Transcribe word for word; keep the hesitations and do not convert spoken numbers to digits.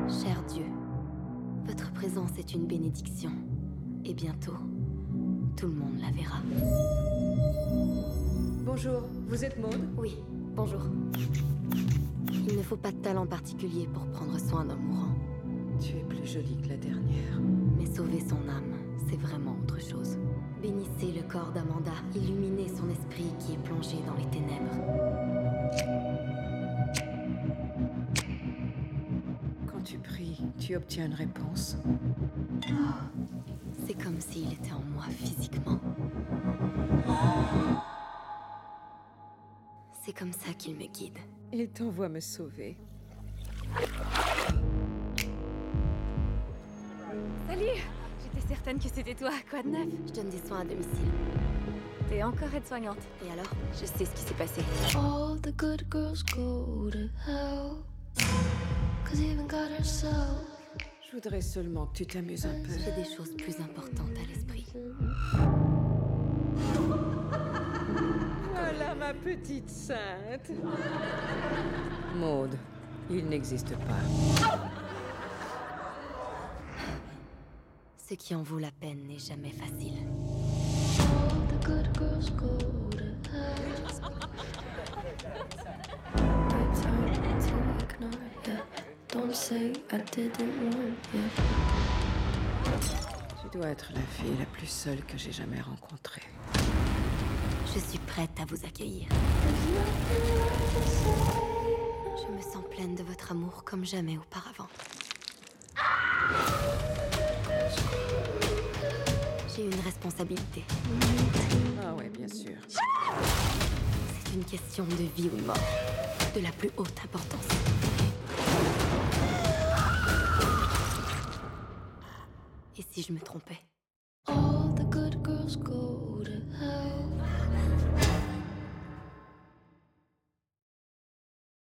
Cher Dieu, votre présence est une bénédiction. Et bientôt, tout le monde la verra. Bonjour, vous êtes Maud? Oui, bonjour. Il ne faut pas de talent particulier pour prendre soin d'un mourant. Tu es plus jolie que la dernière. Mais sauver son âme, c'est vraiment autre chose. Bénissez le corps d'Amanda, illuminez son esprit qui est plongé dans les ténèbres. Quand tu pries, tu obtiens une réponse. C'est comme s'il était en moi physiquement. C'est comme ça qu'il me guide. Il t'envoie me sauver. Salut! J'étais certaine que c'était toi, quoi de neuf? Je donne des soins à domicile. T'es encore aide-soignante. Et alors? Je sais ce qui s'est passé. All the good girls go to hell. Cause even God herself. Je voudrais seulement que tu t'amuses un peu. J'ai des choses plus importantes à l'esprit. Voilà ma petite sainte. Maud, il n'existe pas. Ce qui en vaut la peine n'est jamais facile. All the good girls go to hell. It's hard to ignore, yeah. Don't say I didn't warn you. Tu dois être la fille la plus seule que j'ai jamais rencontrée. Je suis prête à vous accueillir. Je me sens pleine de votre amour comme jamais auparavant. J'ai une responsabilité. Ah ouais, bien sûr. C'est une question de vie ou de mort. De la plus haute importance. Et si je me trompais? All the good girls go to hell.